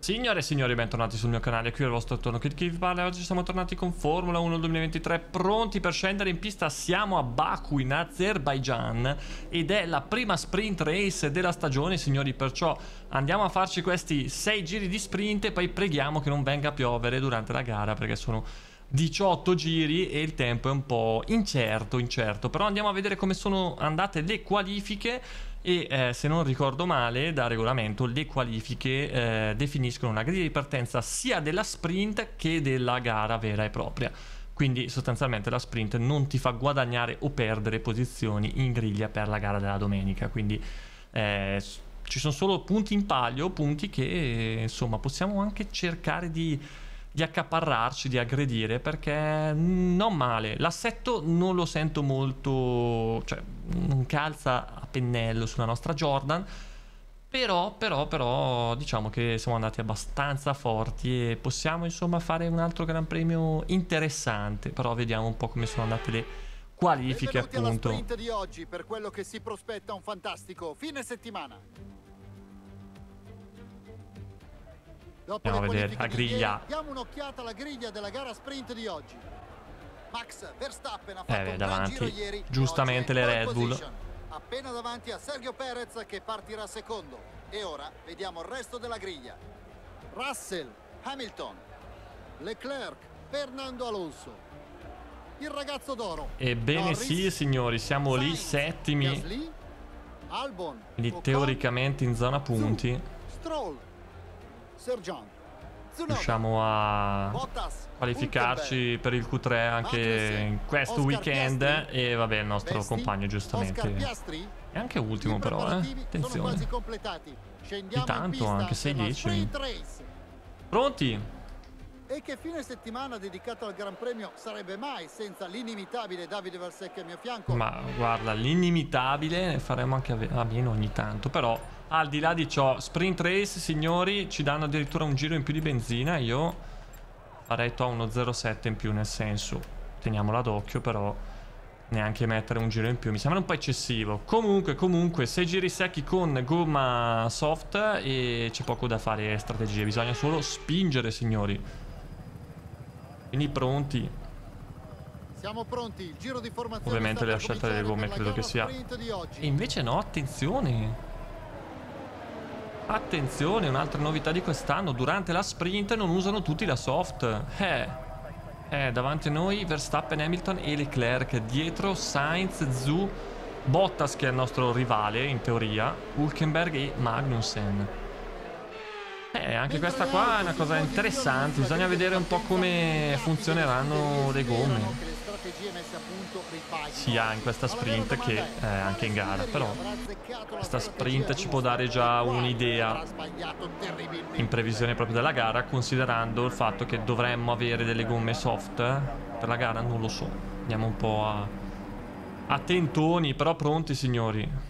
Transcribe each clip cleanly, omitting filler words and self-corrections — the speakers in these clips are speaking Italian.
Signore e signori, bentornati sul mio canale, qui è il vostro Torno Kid che vi parla. Oggi siamo tornati con Formula 1 2023, pronti per scendere in pista. Siamo a Baku in Azerbaijan ed è la prima sprint race della stagione, signori, perciò andiamo a farci questi 6 giri di sprint e poi preghiamo che non venga a piovere durante la gara, perché sono 18 giri e il tempo è un po' incerto. Però andiamo a vedere come sono andate le qualifiche. E se non ricordo male, da regolamento le qualifiche definiscono una griglia di partenza sia della sprint che della gara vera e propria. Quindi sostanzialmente la sprint non ti fa guadagnare o perdere posizioni in griglia per la gara della domenica. Quindi ci sono solo punti in palio, punti che insomma possiamo anche cercare di accaparrarci, di aggredire, perché non male. L'assetto non lo sento molto, cioè non calza a pennello sulla nostra Jordan, però diciamo che siamo andati abbastanza forti e possiamo insomma fare un altro Gran Premio interessante. Però vediamo un po' come sono andate le qualifiche, appunto. appunto. Alla sprint di oggi, per quello che si prospetta un fantastico fine settimana. Dopo Andiamo a le vedere la qualifiche di griglia. ieri, diamo un'occhiata alla griglia della gara sprint di oggi. Max Verstappen ha fatto un gran giro davanti ieri, giustamente oggi è le in Red pole Bull. position, appena davanti a Sergio Perez che partirà secondo. E ora vediamo il resto della griglia. Russell, Hamilton, Leclerc, Fernando Alonso, il ragazzo d'oro. Ebbene Norris, sì, signori, siamo lì Sainz, settimi, Gasly, Albon, quindi Ocon, teoricamente in zona punti. Stroll, Sergeant, Tsunoda, Riusciamo a Bottas, qualificarci per il Q3 anche Magnussen, in questo Oscar weekend. Piastri, E vabbè, il nostro Vesti, compagno Oscar giustamente Piastri. è anche ultimo, I però preparativi sono attenzione. quasi completati. Scendiamo Di tanto, in pista anche 6 per la decimi. sprint race. Pronti? E che fine settimana dedicato al Gran Premio sarebbe mai senza l'inimitabile Davide Valsecchi a mio fianco? Ma guarda, l'inimitabile ne faremo anche a meno ogni tanto. Però al di là di ciò, sprint race, signori, ci danno addirittura un giro in più di benzina. Io farei uno 0,7 in più, nel senso, teniamola d'occhio, però neanche mettere un giro in più mi sembra un po' eccessivo. Comunque 6 giri secchi con gomma soft e c'è poco da fare strategie, bisogna solo spingere, signori. Quindi pronti. Siamo pronti, il giro di formazione. Ovviamente la scelta delle gomme credo che sia. E invece no, attenzione. Attenzione, un'altra novità di quest'anno: durante la sprint non usano tutti la soft. Davanti a noi Verstappen, Hamilton e Leclerc. Dietro Sainz, Zhou, Bottas che è il nostro rivale in teoria, Hülkenberg e Magnussen. Anche questa qua è una cosa interessante. Bisogna vedere un po' come funzioneranno le gomme, sia in questa sprint che anche in gara. Però questa sprint ci può dare già un'idea in previsione proprio della gara, considerando il fatto che dovremmo avere delle gomme soft per la gara. Non lo so, andiamo un po' a tentoni, però pronti, signori.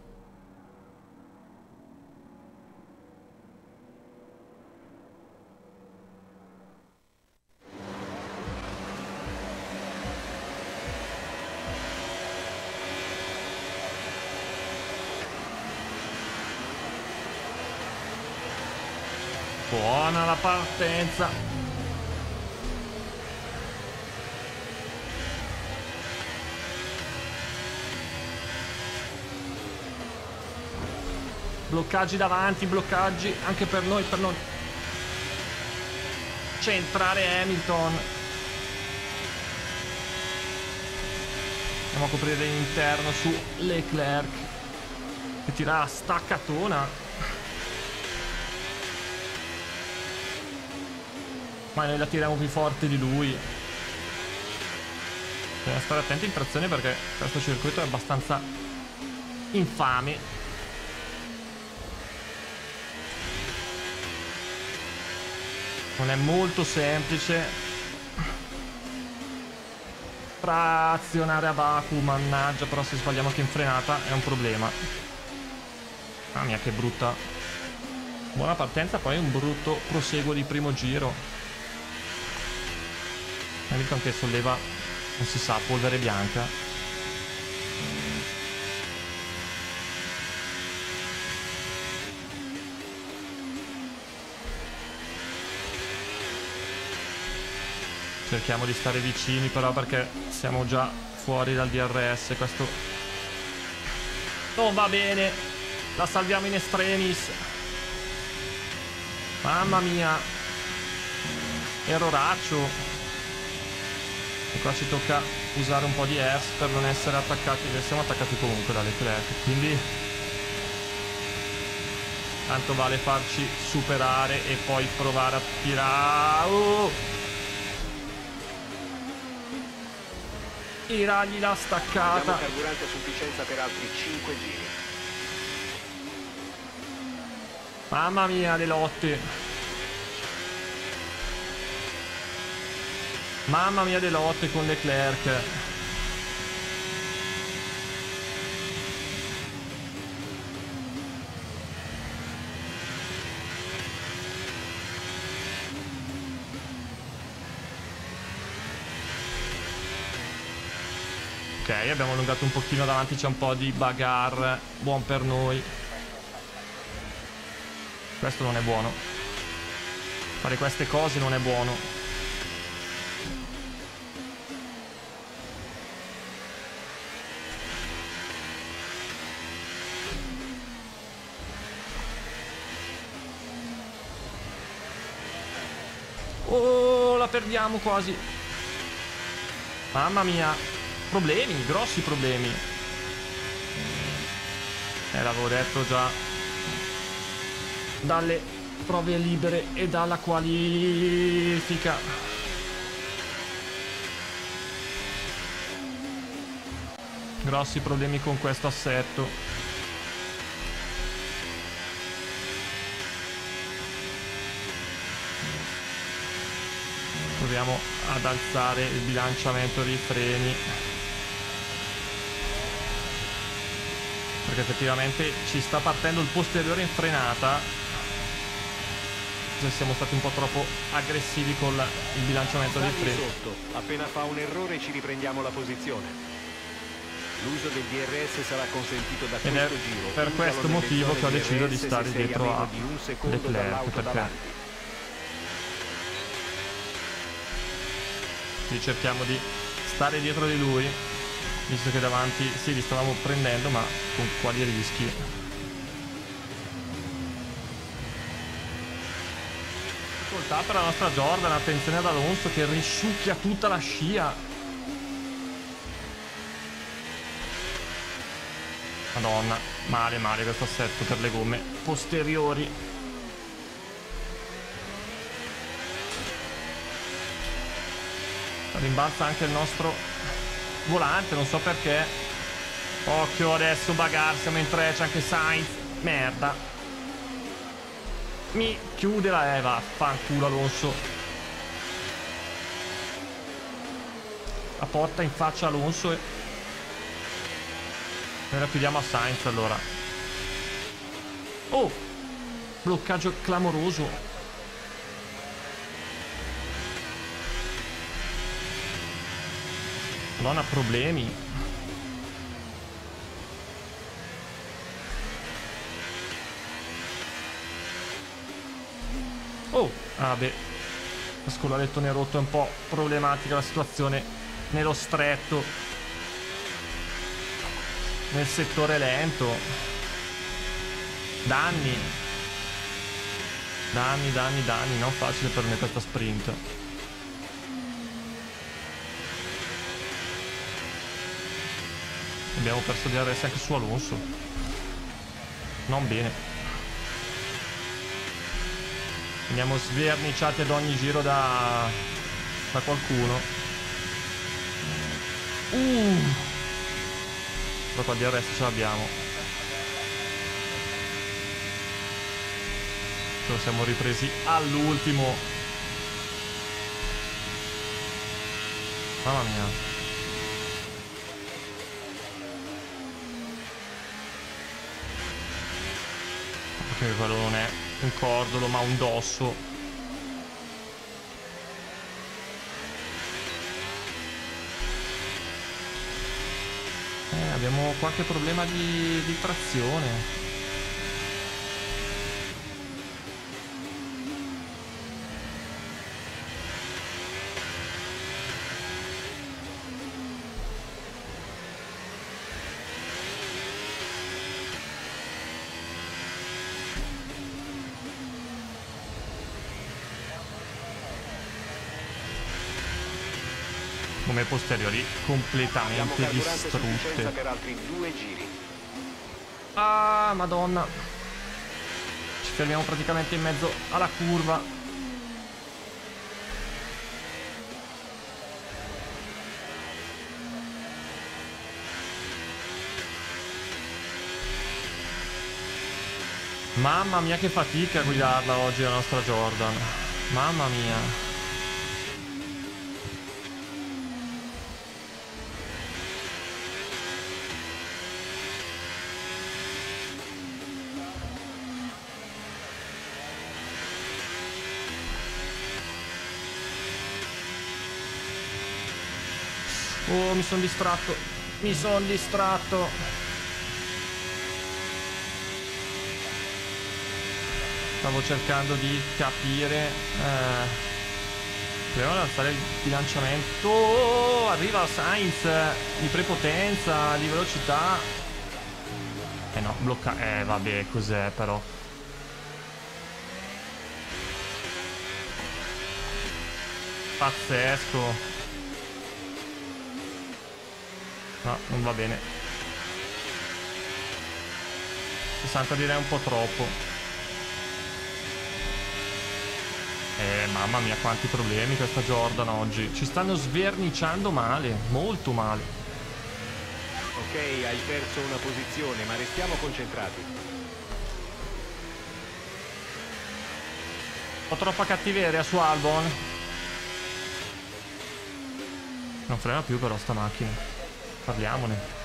Buona la partenza. Bloccaggi davanti, bloccaggi anche per noi, per non centrare Hamilton. Andiamo a coprire l'interno su Leclerc che tira la staccatona. Ma noi la tiriamo più forte di lui. Bisogna stare attenti in trazione perché questo circuito è abbastanza infame. Non è molto semplice frazionare a Baku, mannaggia. Però se sbagliamo anche in frenata è un problema. Mamma mia che brutta. Buona partenza, poi un brutto proseguo di primo giro. Hamilton che solleva, non si sa, polvere bianca. Cerchiamo di stare vicini però, perché siamo già fuori dal DRS. Questo non va bene. La salviamo in extremis. Mamma mia, erroraccio. E qua ci tocca usare un po' di ERS per non essere attaccati. Siamo attaccati comunque da Leclerc, quindi tanto vale farci superare e poi provare a tirare. Tirargli la staccata. Abbiamo carburante a sufficienza per altri 5 giri. Mamma mia, le lotte. Mamma mia, le lotte con Leclerc. Ok, abbiamo allungato un pochino davanti, c'è un po' di bagarre. Buon per noi. Questo non è buono. Fare queste cose non è buono. Oh, la perdiamo quasi. Mamma mia. Problemi, grossi problemi. L'avevo detto già dalle prove libere e dalla qualifica. Grossi problemi con questo assetto. Proviamo ad alzare il bilanciamento dei freni, perché effettivamente ci sta partendo il posteriore in frenata. Siamo stati un po' troppo aggressivi con il bilanciamento dei freni. Sotto. Appena fa un errore ci riprendiamo la posizione. L'uso del DRS sarà consentito da questo giro. Per questo motivo che ho deciso di stare dietro a Leclerc, perché cerchiamo di stare dietro di lui, visto che davanti sì li stavamo prendendo, ma con quali rischi? Difficoltà per la nostra Jordan. Attenzione ad Alonso che risucchia tutta la scia. Madonna, male questo assetto per le gomme posteriori. Rimbalza anche il nostro volante, non so perché. Occhio adesso, bagarre, siamo in 3, c'è anche Sainz. Merda. Mi chiude la Eva, fanculo Alonso. La porta in faccia Alonso e noi la chiudiamo a Sainz allora. Oh, bloccaggio clamoroso. Non ha problemi. Oh, beh, lo scolarettone rotto, è un po' problematica la situazione nello stretto, nel settore lento. Danni, non facile per me questa sprint. Abbiamo perso DRS anche su Alonso. Non bene. Veniamo sverniciati ad ogni giro da qualcuno. Però qua DRS ce l'abbiamo. Ce lo siamo ripresi all'ultimo. Mamma mia. Perché quello non è un cordolo ma un dosso. Abbiamo qualche problema di trazione. Come posteriori Abbiamo completamente carburante a sufficienza distrutte. per altri 2 giri. Ah, madonna. Ci fermiamo praticamente in mezzo alla curva. Mamma mia che fatica a guidarla oggi la nostra Jordan. Mamma mia. Oh, mi sono distratto. Mi sono distratto. Stavo cercando di capire. Proviamo ad alzare il bilanciamento. Oh, arriva Sainz di prepotenza, di velocità. No, blocca. Vabbè, cos'è però? Pazzesco. No, non va bene. 60 direi un po' troppo. Mamma mia quanti problemi questa Jordan oggi. Ci stanno sverniciando male, molto male. Ok, hai perso una posizione, ma restiamo concentrati. Ho troppa cattiveria su Albon. Non frena più però sta macchina. Parliamone.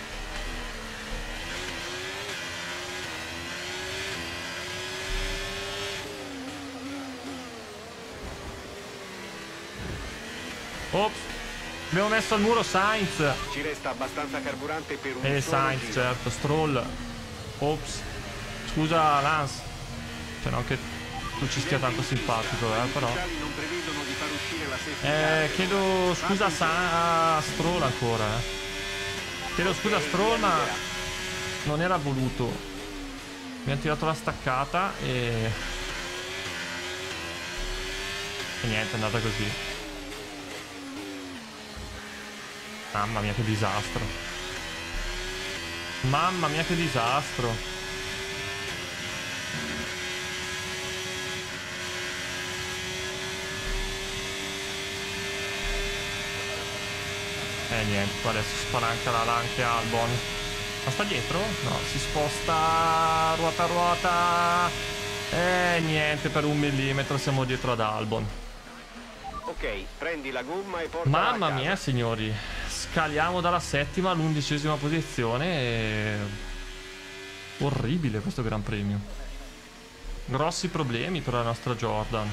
Ops. Abbiamo messo al muro Sainz. Ci resta abbastanza carburante per un solo Sainz, giro. certo. Stroll. Ops. Scusa Lance. Cioè non che tu ci stia tanto simpatico, però. Non prevedono di far uscire la safety car. Chiedo scusa a Stroll ancora, Chiedo scusa a Stroll, ma non era voluto. Mi ha tirato la staccata e niente, è andata così. Mamma mia che disastro. Mamma mia che disastro. Niente, qua adesso spalanca anche Albon. Ma sta dietro? No, si sposta ruota a ruota. Niente, per 1 millimetro siamo dietro ad Albon. Ok, prendi la gomma e portala Mamma a casa. mia signori, scaliamo dalla 7ª all'11ª posizione. Orribile questo Gran Premio. Grossi problemi per la nostra Jordan.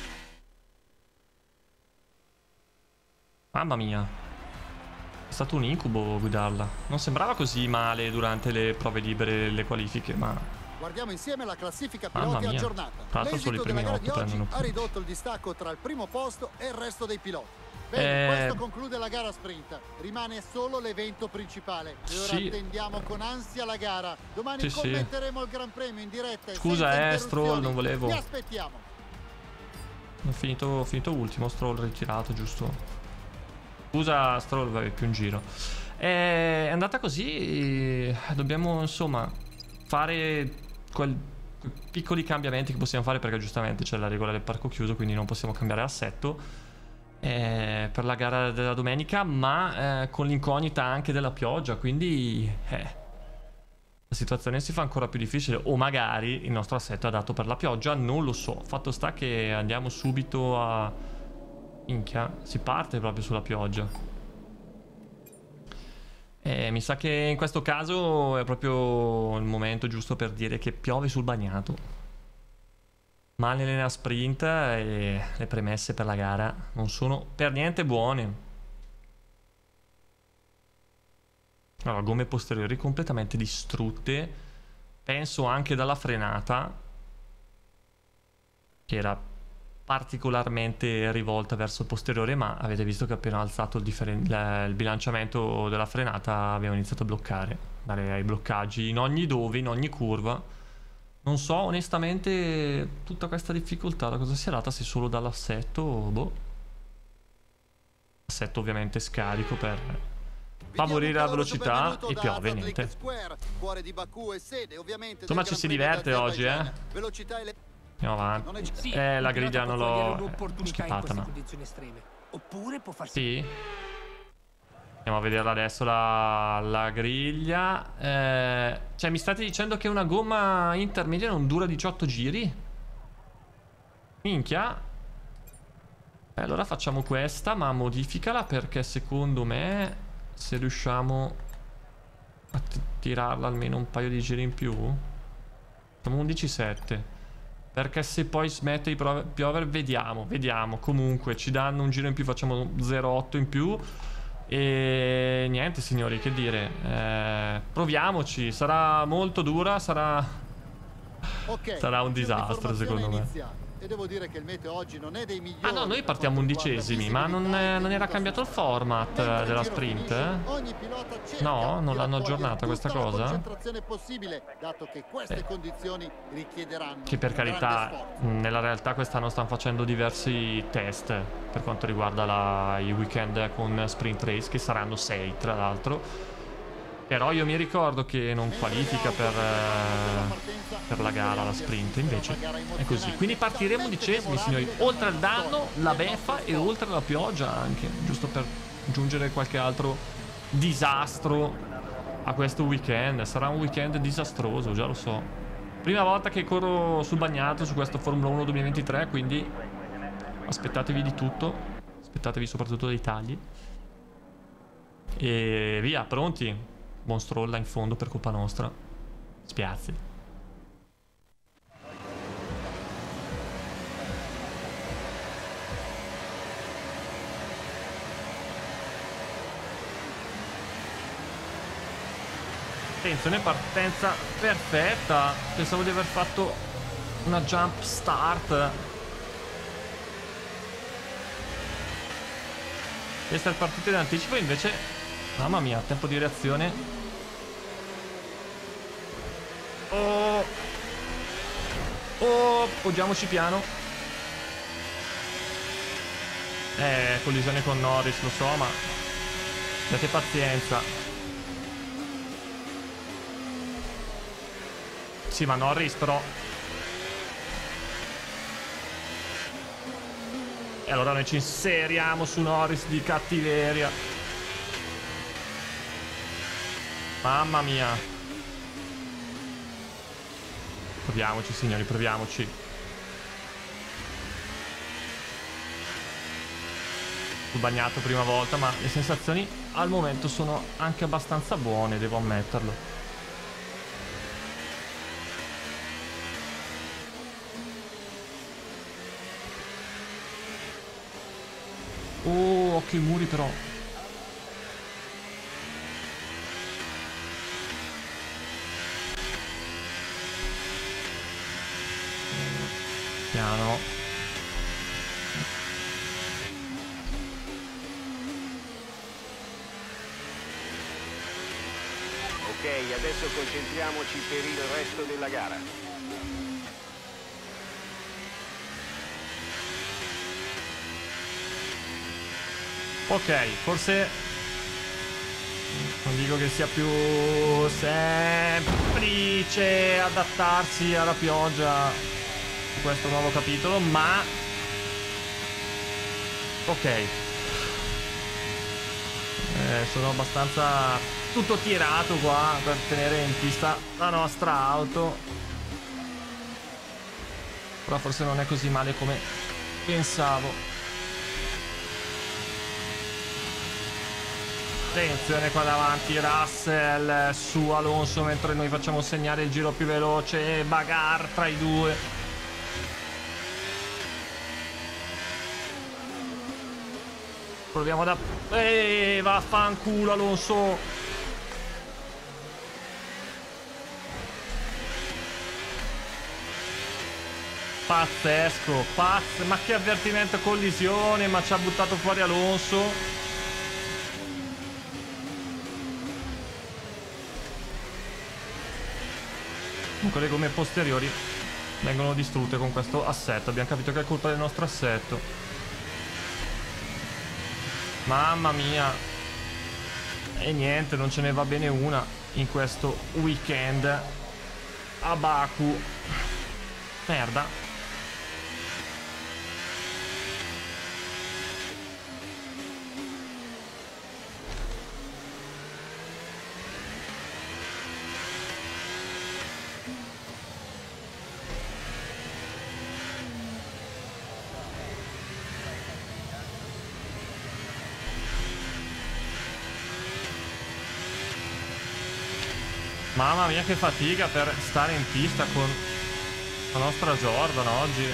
Mamma mia. È stato un incubo guidarla. Non sembrava così male durante le prove libere e le qualifiche, ma Guardiamo insieme la classifica mamma piloti mia. aggiornata. Tra l'altro solo i L'esito primi della gara 8 di oggi prendono ha punti. ridotto il distacco tra il primo posto e il resto dei piloti. Bene, questo conclude la gara sprint. Rimane solo l'evento principale. E ora Sì. attendiamo con ansia la gara. Domani Sì, commenteremo il Gran Premio in diretta. Scusa, senza interruzioni. Stroll, non volevo. Ti aspettiamo. Ho finito ultimo, Stroll ritirato, giusto? Scusa Stroll, vai più un giro. È andata così. Dobbiamo insomma fare quei piccoli cambiamenti che possiamo fare, perché giustamente c'è la regola del parco chiuso, quindi non possiamo cambiare assetto per la gara della domenica, ma con l'incognita anche della pioggia, quindi la situazione si fa ancora più difficile. O magari il nostro assetto è adatto per la pioggia, non lo so. Fatto sta che andiamo subito a... Minchia, si parte proprio sulla pioggia. Mi sa che in questo caso è proprio il momento giusto per dire che piove sul bagnato. Male nella sprint e le premesse per la gara non sono per niente buone. Allora, gomme posteriori completamente distrutte. Penso anche dalla frenata, che era particolarmente rivolta verso il posteriore, ma avete visto che appena alzato il bilanciamento della frenata abbiamo iniziato a bloccare, dare ai bloccaggi in ogni dove, in ogni curva. Non so onestamente tutta questa difficoltà da cosa sia data, se solo dall'assetto o boh. assetto ovviamente scarico per favorire la velocità e piove, niente. Insomma ci si diverte oggi, Andiamo avanti. La griglia non l'ho skippata, ma... Oppure può farsi... Sì. Andiamo a vederla adesso la griglia. Cioè mi state dicendo che una gomma intermedia non dura 18 giri? Minchia. Allora facciamo questa, ma modificala, perché secondo me se riusciamo a tirarla almeno un paio di giri in più, facciamo 11,7. Perché se poi smette di piovere, vediamo. Comunque ci danno un giro in più, facciamo 0,8 in più. E niente signori, che dire, proviamoci. Sarà molto dura, sarà un disastro secondo me. E devo dire che il meteo oggi non è dei migliori. Ah no, noi partiamo 11esimi, ma non era cambiato il format della sprint? No, non l'hanno aggiornata questa cosa? Dato che queste condizioni richiederanno che per carità, nella realtà quest'anno stanno facendo diversi test per quanto riguarda i weekend con sprint race, che saranno 6 tra l'altro. Però io mi ricordo che non qualifica per la gara la sprint, invece è così. Quindi partiremo 11esimi signori, oltre al danno, la beffa e oltre alla pioggia anche, giusto per aggiungere qualche altro disastro a questo weekend. Sarà un weekend disastroso, già lo so. Prima volta che corro sul bagnato su questo Formula 1 2023, quindi aspettatevi di tutto, aspettatevi soprattutto dei tagli. E via, pronti? Buon Stroll là in fondo per colpa nostra. Spiazzi. Attenzione, partenza perfetta. Pensavo di aver fatto una jump start. Questa è partita in anticipo, invece... Mamma mia, tempo di reazione. Poggiamoci piano. Collisione con Norris, lo so, ma abbiate pazienza. Sì, ma Norris però... E allora noi ci inseriamo su Norris di cattiveria. Mamma mia. Proviamoci signori, proviamoci. Sul bagnato prima volta, ma le sensazioni al momento sono anche abbastanza buone, devo ammetterlo. Occhio i muri però. Piano. Ok, adesso concentriamoci per il resto della gara. Ok, forse non dico che sia più semplice adattarsi alla pioggia questo nuovo capitolo, ma ok, sono abbastanza tutto tirato qua per tenere in pista la nostra auto, però forse non è così male come pensavo. Attenzione qua davanti, Russell su Alonso mentre noi facciamo segnare il giro più veloce, bagarre tra i due. Proviamo da... vaffanculo Alonso. Pazzesco, ma che avvertimento, collisione, ma ci ha buttato fuori Alonso. Comunque le gomme posteriori vengono distrutte con questo assetto. Abbiamo capito che è colpa del nostro assetto. Mamma mia. E niente, non ce ne va bene una in questo weekend a Baku. Merda. Mamma mia che fatica per stare in pista con la nostra Jordan oggi.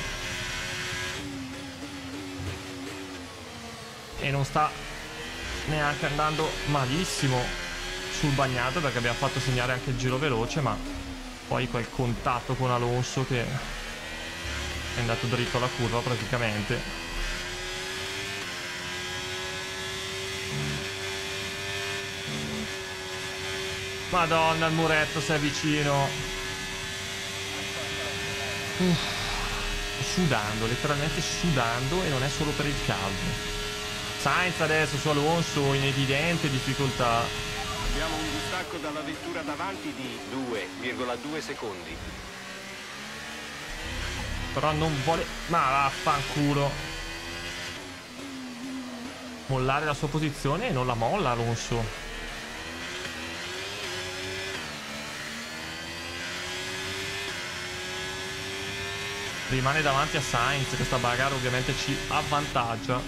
E non sta neanche andando malissimo sul bagnato, perché abbiamo fatto segnare anche il giro veloce, ma poi quel contatto con Alonso che è andato dritto alla curva praticamente. Madonna, il muretto si è vicino. Sudando, letteralmente sudando, e non è solo per il caldo. Sainz adesso su Alonso in evidente difficoltà. Abbiamo un distacco dalla vettura davanti di 2,2 secondi. Però non vuole... Ma vaffanculo. Mollare la sua posizione, e non la molla Alonso. Rimane davanti a Sainz. Questa bagarre ovviamente ci avvantaggia.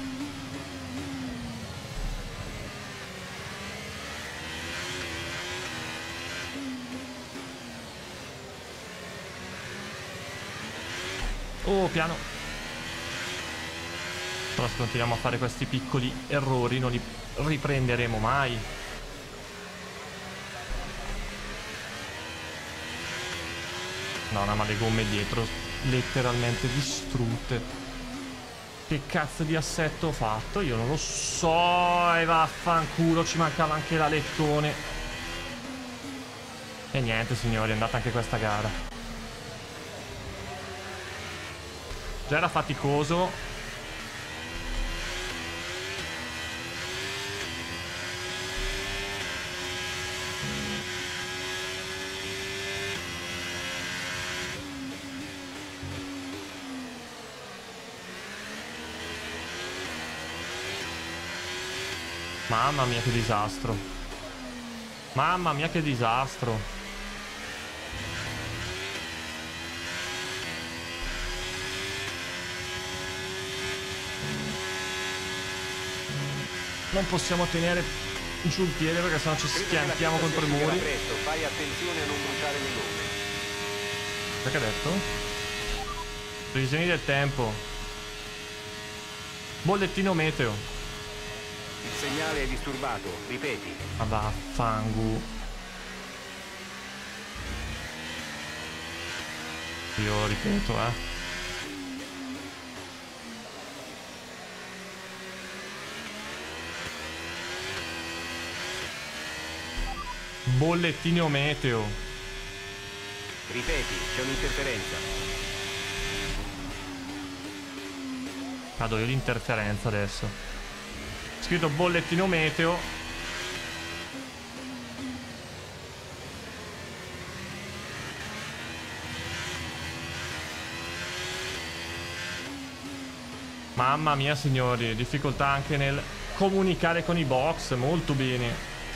Oh, piano. Però se continuiamo a fare questi piccoli errori non li riprenderemo mai. No, ma le gomme dietro letteralmente distrutte. Che cazzo di assetto ho fatto? Io non lo so. E vaffanculo, ci mancava anche l'alettone. E niente signori, è andata anche questa gara. Già era faticoso. Mamma mia che disastro. Mamma mia che disastro. Non possiamo tenere giù il piede perché sennò ci schiantiamo contro i muri. Fai attenzione a non bruciare le gomme. Perché ha detto? Previsioni del tempo. Bollettino meteo. Il segnale è disturbato, ripeti. Ma vaffangu. Io ripeto, Bollettino meteo. Ripeti, c'è un'interferenza. Vado io l'interferenza adesso. Scritto bollettino meteo. Mamma mia signori, difficoltà anche nel comunicare con i box. Molto bene.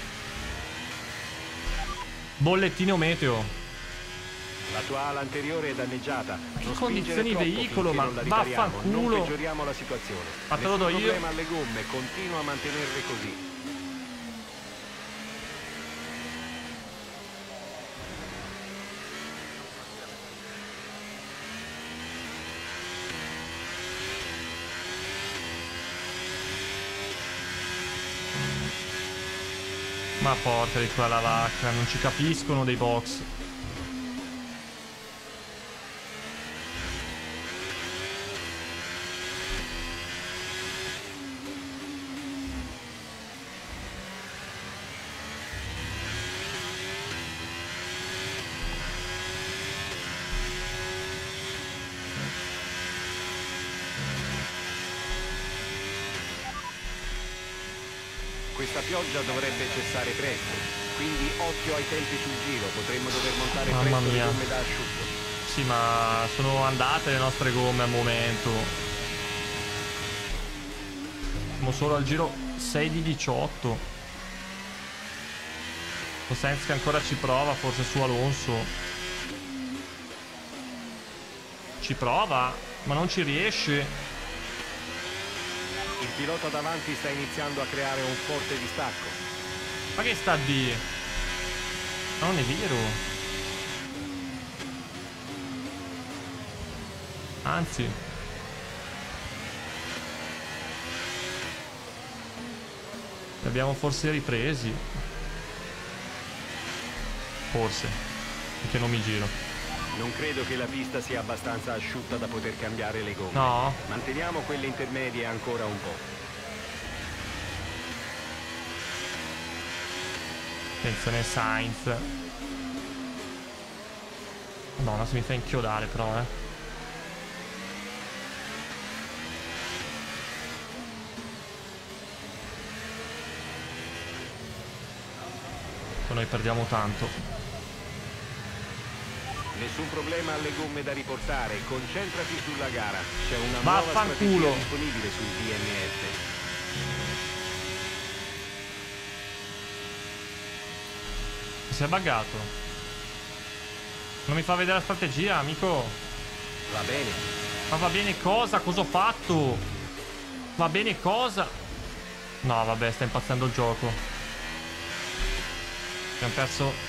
Bollettino meteo. La tua ala anteriore è danneggiata. Che condizioni veicolo, ma vaffanculo. Non peggioriamo la situazione. Ma te lo do io. Nessun problema alle gomme, continua a mantenerle così. Ma porca di quella vacca, non ci capiscono dei box. Questa pioggia dovrebbe cessare presto, quindi occhio ai tempi sul giro, potremmo dover montare Mamma presto le mia. gomme da asciutto. Sì, ma sono andate le nostre gomme al momento. Siamo solo al giro 6 di 18. Sainz che ancora ci prova, forse su Alonso. Ci prova, ma non ci riesce. Il pilota davanti sta iniziando a creare un forte distacco. Ma che sta a dire? Ma non è vero. Anzi. Li abbiamo forse ripresi. Forse. Perché non mi giro. Non credo che la pista sia abbastanza asciutta da poter cambiare le gomme. No. Manteniamo quelle intermedie ancora un po'. Attenzione Sainz. Madonna, se mi fa inchiodare però, Noi perdiamo tanto. Nessun problema alle gomme da riportare, concentrati sulla gara. C'è una nuova Vaffanculo. strategia disponibile sul DNF. Si è buggato. Non mi fa vedere la strategia, amico. Va bene. Ma va bene cosa? Cosa ho fatto? Va bene cosa? No, vabbè, sta impazzendo il gioco. Abbiamo perso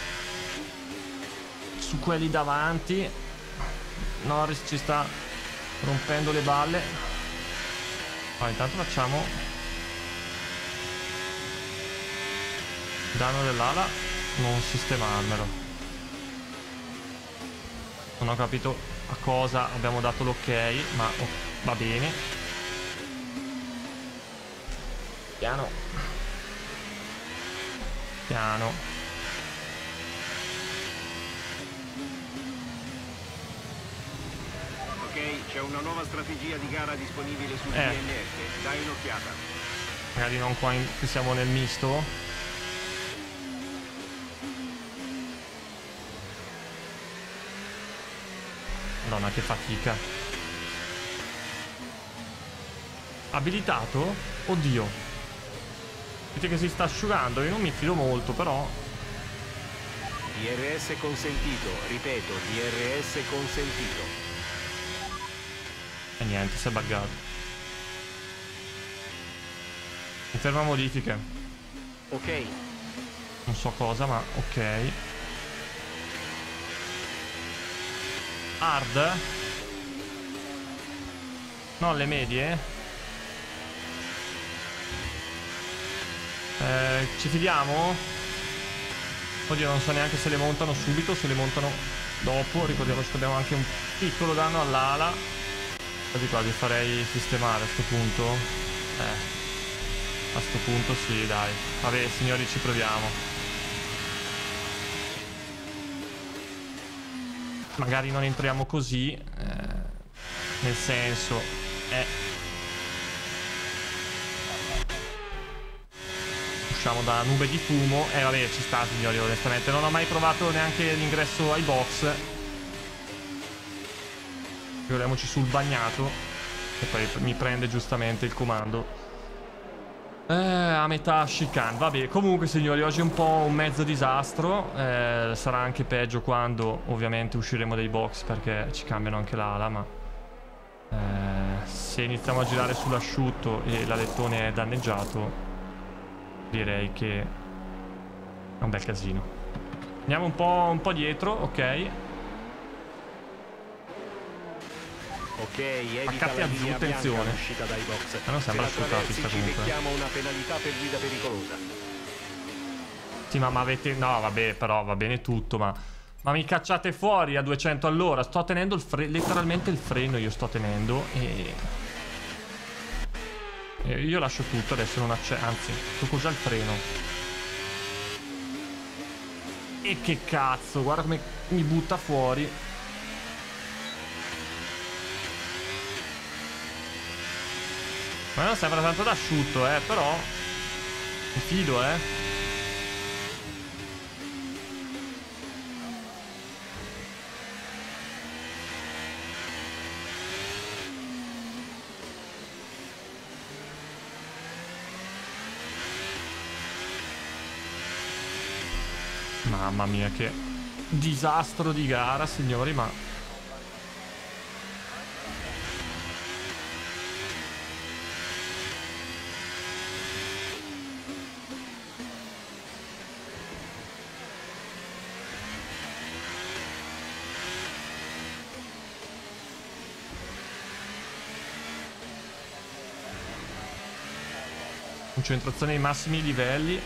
su quelli davanti. Norris ci sta rompendo le balle. Ma intanto facciamo danno dell'ala, non sistemarmelo. Non ho capito a cosa abbiamo dato l'ok, ma va bene. Piano. Piano. Ok, c'è una nuova strategia di gara disponibile sul DNF. Dai un'occhiata. Magari non qua che siamo nel misto. Madonna, che fatica. Abilitato? Oddio. Vedete che si sta asciugando. Io non mi fido molto, però. DRS consentito, ripeto, DRS consentito. E niente, si è buggato. Mi ferma modifiche. Ok. Non so cosa, ma ok. Hard. No, le medie. Ci fidiamo? Oddio, non so neanche se le montano subito o se le montano dopo. Ricordiamoci che abbiamo anche un piccolo danno all'ala. Quasi quasi farei sistemare a sto punto. A sto punto sì, dai. Vabbè, signori, ci proviamo. Magari non entriamo così. Nel senso, usciamo da nube di fumo. Vabbè, ci sta, signori, onestamente. Non ho mai provato neanche l'ingresso ai box. Figuriamoci sul bagnato. E poi mi prende giustamente il comando. A metà chicane. Vabbè, comunque signori, oggi è un po' un mezzo disastro. Sarà anche peggio quando ovviamente usciremo dai box, perché ci cambiano anche l'ala. Ma se iniziamo a girare sull'asciutto e l'alettone è danneggiato, direi che è un bel casino. Andiamo un po' dietro, ok. Ok, evita Attaccati la a linea bianca attenzione. uscita dai box. Ma non sembra Se la asciutta la traversi, pista ci comunque. becchiamo una penalità per guida pericolosa. Sì, ma avete... No, vabbè, però va bene tutto, ma mi cacciate fuori a 200 all'ora. Sto tenendo letteralmente il freno, io sto tenendo. E io lascio tutto, adesso non accendo. Anzi, tocco già il freno. E che cazzo, guarda come mi butta fuori. Ma non sembra tanto d'asciutto, però Mi fido, Mamma mia, che disastro di gara, signori, ma... Concentrazione ai massimi livelli.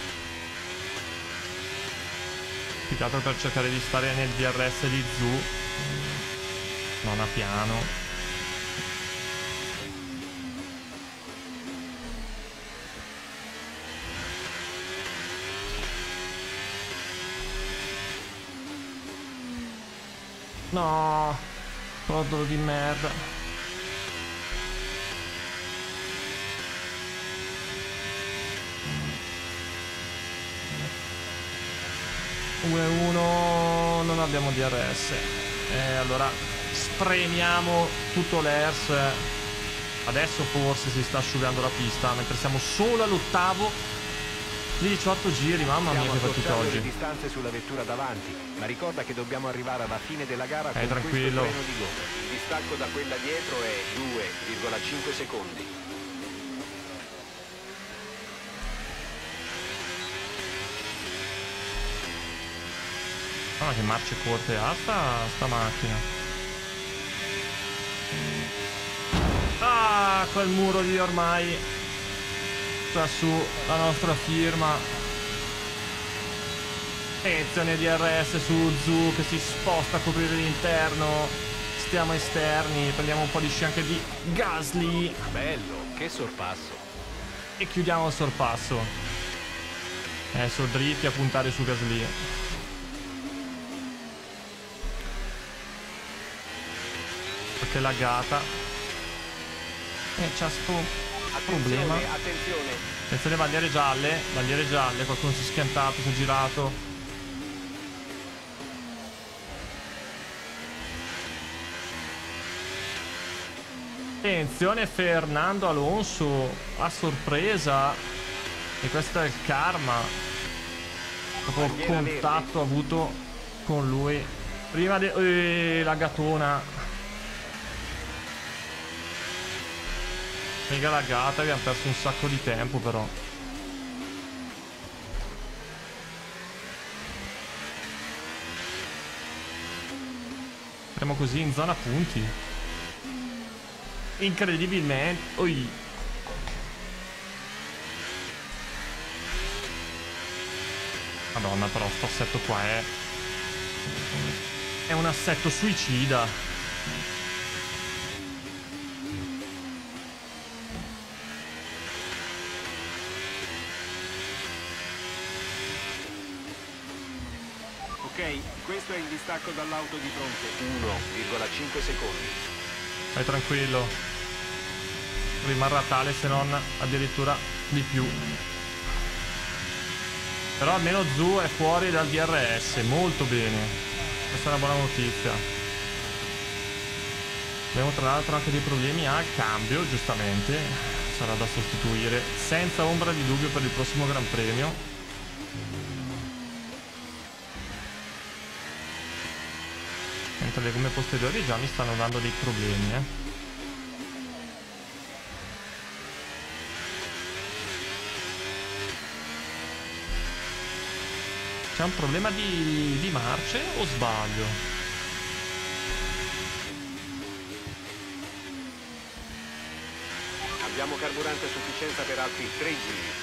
Più che altro per cercare di stare nel DRS di Zhu. Non a piano. No, codolo di merda. 1-1, non abbiamo DRS. Allora spremiamo tutto l'ERS. Adesso forse si sta asciugando la pista, mentre siamo solo all'ottavo di 18 giri. Mamma mia, che partita oggi. Le distanze sulla vettura davanti, ma ricorda che dobbiamo arrivare alla fine della gara con tranquillo. questo freno di gomma. Il distacco da quella dietro è 2,5 secondi. Ah, che marce corte ha sta macchina. Ah, quel muro lì ormai sta su la nostra firma. Attenzione DRS su Zhu che si sposta a coprire l'interno. Stiamo esterni, prendiamo un po' di sci anche di Gasly. Bello, che sorpasso. E chiudiamo il sorpasso. Adesso dritti a puntare su Gasly. Perché è laggata. E c'ha sto problema. Attenzione, bandiere gialle, qualcuno si è schiantato, si è girato. Attenzione Fernando Alonso a sorpresa. E questo è il karma dopo il contatto avuto con lui prima la gatona. Mega laggata, abbiamo perso un sacco di tempo però. Siamo così in zona punti. Incredibilmente. Oi. Madonna, però sto assetto qua è un assetto suicida. Ok, questo è il distacco dall'auto di fronte. 1,5 secondi. Vai tranquillo. Rimarrà tale, se non addirittura di più. Però almeno Zhu è fuori dal DRS. Molto bene. Questa è una buona notizia. Abbiamo tra l'altro anche dei problemi al cambio, giustamente. Sarà da sostituire senza ombra di dubbio per il prossimo Gran Premio. Mentre le gomme posteriori già mi stanno dando dei problemi, C'è un problema di marce o sbaglio? Abbiamo carburante a sufficienza per altri 3 giri.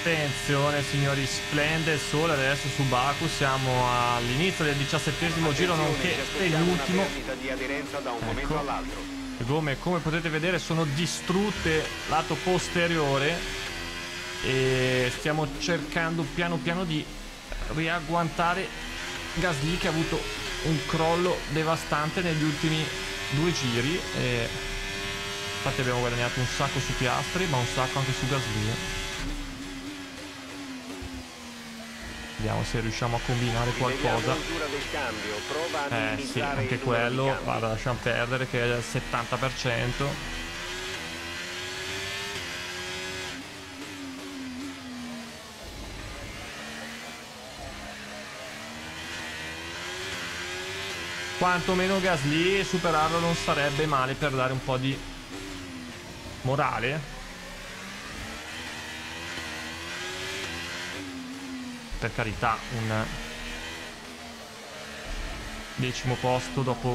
Attenzione signori, splende il sole adesso su Baku, siamo all'inizio del 17° giro, nonché penultimo. Di aderenza da un momento all'altro. Le gomme, come potete vedere, sono distrutte lato posteriore e stiamo cercando piano piano di riagguantare Gasly, che ha avuto un crollo devastante negli ultimi 2 giri e infatti abbiamo guadagnato un sacco su Piastri, ma un sacco anche su Gasly. Vediamo se riusciamo a combinare qualcosa. Sì, anche quello, guarda, lasciamo perdere che è al 70%. Quantomeno Gasly superarlo non sarebbe male per dare un po' di morale. Per carità, un 10° posto dopo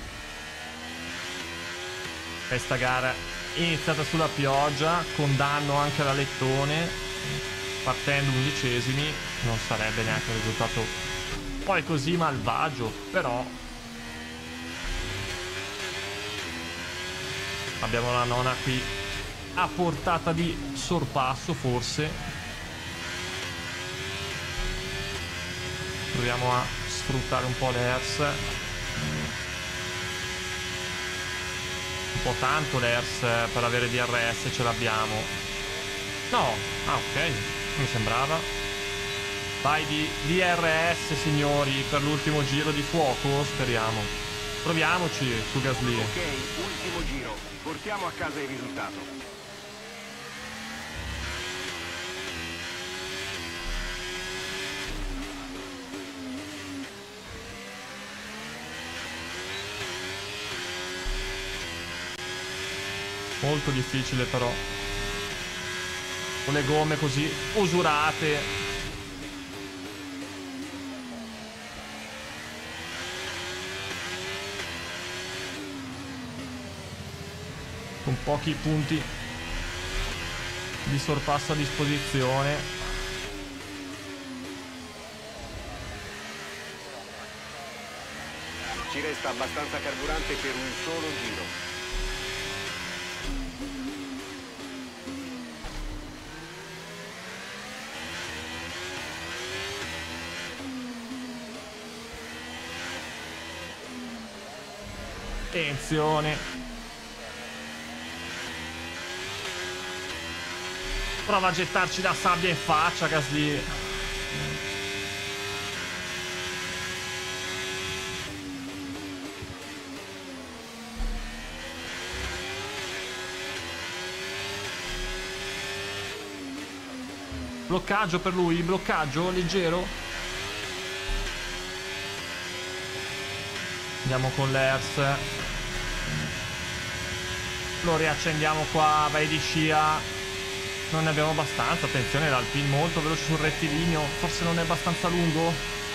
questa gara iniziata sulla pioggia, con danno anche all'alettone, partendo 11esimi, non sarebbe neanche un risultato poi così malvagio, però abbiamo la nona qui a portata di sorpasso forse. Proviamo a sfruttare un po' l'ERS, un po' tanto l'ERS per avere DRS, ce l'abbiamo. No, ok, mi sembrava. Vai di DRS signori per l'ultimo giro di fuoco, speriamo. Proviamoci su Gasly. Ok, ultimo giro, portiamo a casa il risultato. Molto difficile però, con le gomme così usurate. Con pochi punti di sorpasso a disposizione. Ci resta abbastanza carburante per un solo giro. Attenzione. Prova a gettarci la sabbia in faccia, Gasly. Bloccaggio per lui, bloccaggio leggero. Andiamo con l'ERS. Lo riaccendiamo qua, vai di scia. Non ne abbiamo abbastanza, attenzione l'Alpine molto veloce sul rettilineo, forse non è abbastanza lungo.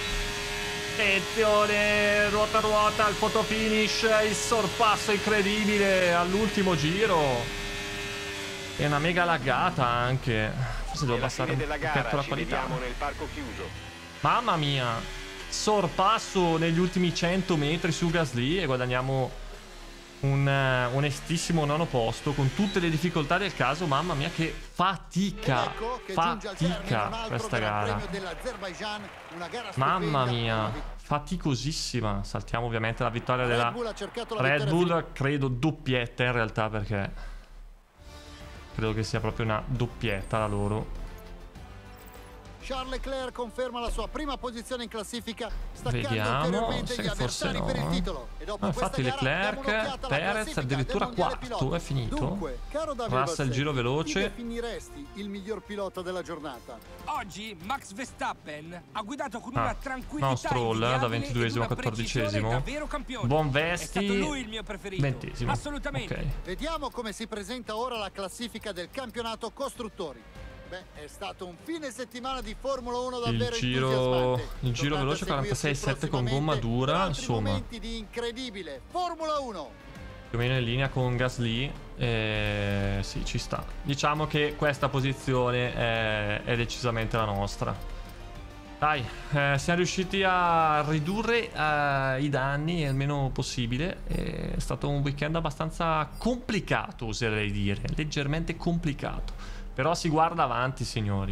Attenzione, ruota ruota, il photo finish, il sorpasso incredibile all'ultimo giro. È una mega laggata anche. Forse devo abbassare un pochetto la qualità. Nel parco chiuso. Mamma mia. Sorpasso negli ultimi 100 metri su Gasly e guadagniamo un onestissimo 9° posto con tutte le difficoltà del caso. Mamma mia che fatica, fatica questa gara. Mamma mia, faticosissima. Saltiamo ovviamente la vittoria della Red Bull, credo doppietta in realtà, perché credo che sia proprio una doppietta la loro. Charles Leclerc conferma la sua prima posizione in classifica, staccando Vediamo, ulteriormente se gli forse avversari no. per il titolo. E dopo Infatti questa gara diamo Leclerc, un'occhiata alla Perez classifica addirittura del mondiale quarto, piloti. è finito. Dunque, caro Davide Russell Balselli, giro veloce. chi definiresti il miglior pilota della giornata? Oggi Max Verstappen ha guidato con una tranquillità no, Stroll da invidiabile 22esimo a ed una precisione 14esimo. davvero campione. Buon È Vesti, stato lui il mio preferito. 20esimo. Assolutamente. Ok. Vediamo come si presenta ora la classifica del campionato costruttori. Beh, è stato un fine settimana di Formula 1 davvero entusiasmante. Il giro veloce 46,7 con gomma dura, insomma. Momenti di incredibile Formula 1. più o meno in linea con Gasly. Sì, ci sta. Diciamo che questa posizione è decisamente la nostra. Dai, siamo riusciti a ridurre i danni il meno possibile. È stato un weekend abbastanza complicato, oserei dire. Leggermente complicato. Però si guarda avanti, signori.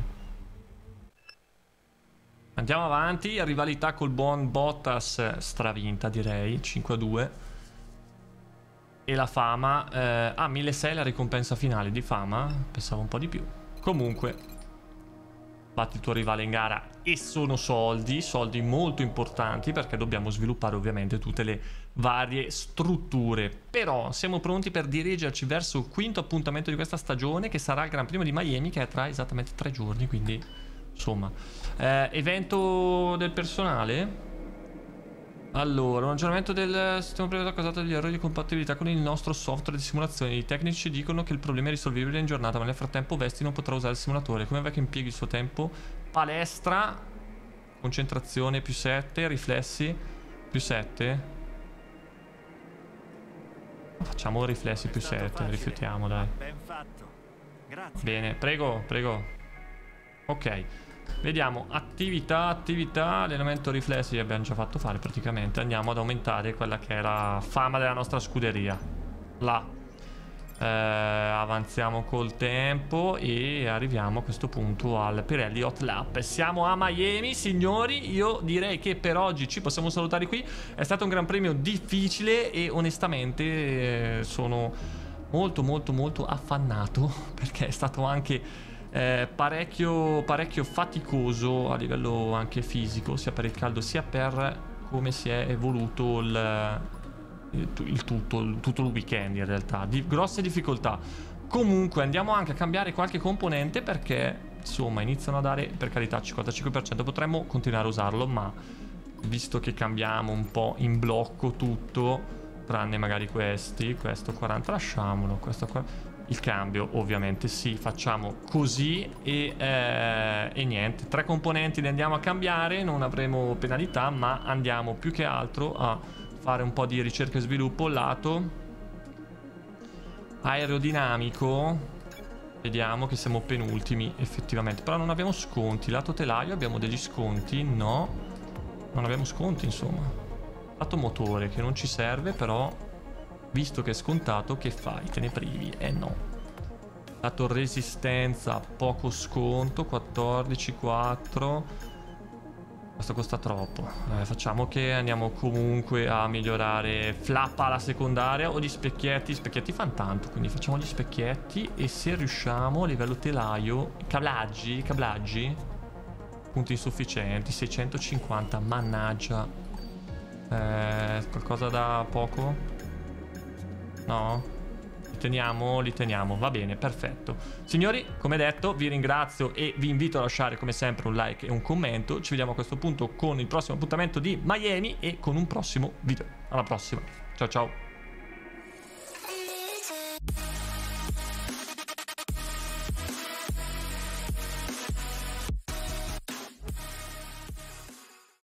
Andiamo avanti. Rivalità col buon Bottas stravinta, direi. 5-2. E la fama 1.600 la ricompensa finale di fama. Pensavo un po' di più. Comunque batti il tuo rivale in gara e sono soldi molto importanti, perché dobbiamo sviluppare ovviamente tutte le varie strutture. Però siamo pronti per dirigerci verso il quinto appuntamento di questa stagione, che sarà il Gran Premio di Miami, che è tra esattamente 3 giorni, quindi insomma evento del personale. Allora, un aggiornamento del sistema operato ha causato degli errori di compatibilità con il nostro software di simulazione. I tecnici dicono che il problema è risolvibile in giornata, ma nel frattempo Vesti non potrà usare il simulatore. Come va che impieghi il suo tempo? Palestra, concentrazione più 7, riflessi più 7. Facciamo riflessi più 7, rifiutiamo, dai. Ben fatto. Grazie. Bene, prego, prego. Ok. Vediamo, attività, allenamento riflessi abbiamo già fatto fare praticamente. Andiamo ad aumentare quella che è la fama della nostra scuderia. Là. Avanziamo col tempo e arriviamo a questo punto al Pirelli Hot Lap. Siamo a Miami, signori. Io direi che per oggi ci possiamo salutare qui. È stato un gran premio difficile e onestamente sono molto affannato, perché è stato anche parecchio faticoso a livello anche fisico, sia per il caldo sia per come si è evoluto tutto il weekend, in realtà di grosse difficoltà. Comunque andiamo anche a cambiare qualche componente, perché insomma iniziano a dare, per carità, 55%. Potremmo continuare a usarlo, ma visto che cambiamo un po' in blocco tutto, tranne magari questo 40 lasciamolo, questo qua. Il cambio ovviamente sì, facciamo così e niente, 3 componenti li andiamo a cambiare, non avremo penalità, ma andiamo più che altro a fare un po' di ricerca e sviluppo. Lato aerodinamico, vediamo che siamo penultimi effettivamente, però non abbiamo sconti. Lato telaio abbiamo degli sconti? No, non abbiamo sconti, insomma. Lato motore che non ci serve, però visto che è scontato, che fai? Te ne privi? No. Lato resistenza, poco sconto, 14,4. Questo costa troppo. Facciamo che andiamo comunque a migliorare flappa alla secondaria o gli specchietti. Gli specchietti fanno tanto, quindi facciamo gli specchietti. E se riusciamo a livello telaio, cablaggi, punti insufficienti, 650, mannaggia. Qualcosa da poco? No? Li teniamo, va bene, perfetto. Signori, come detto, vi ringrazio e vi invito a lasciare come sempre un like e un commento. Ci vediamo a questo punto con il prossimo appuntamento di Miami e con un prossimo video. Alla prossima, ciao ciao.